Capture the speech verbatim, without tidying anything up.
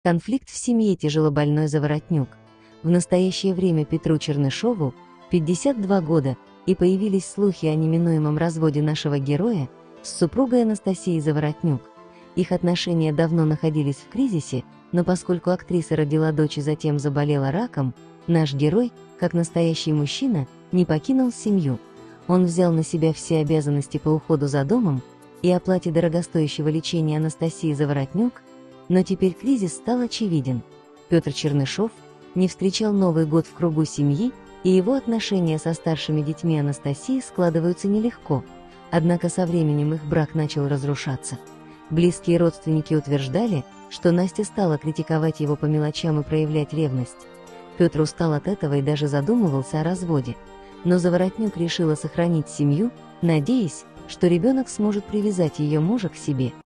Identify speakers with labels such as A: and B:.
A: Конфликт в семье тяжелобольной Заворотнюк. В настоящее время Петру Чернышову пятьдесят два года, и появились слухи о неминуемом разводе нашего героя с супругой Анастасией Заворотнюк. Их отношения давно находились в кризисе, но поскольку актриса родила дочь и затем заболела раком, наш герой, как настоящий мужчина, не покинул семью. Он взял на себя все обязанности по уходу за домом и оплате дорогостоящего лечения Анастасии Заворотнюк, но теперь кризис стал очевиден. Петр Чернышов не встречал Новый год в кругу семьи, и его отношения со старшими детьми Анастасии складываются нелегко, однако со временем их брак начал разрушаться. Близкие родственники утверждали, что Настя стала критиковать его по мелочам и проявлять ревность. Петр устал от этого и даже задумывался о разводе, но Заворотнюк решила сохранить семью, надеясь, что ребенок сможет привязать ее мужа к себе.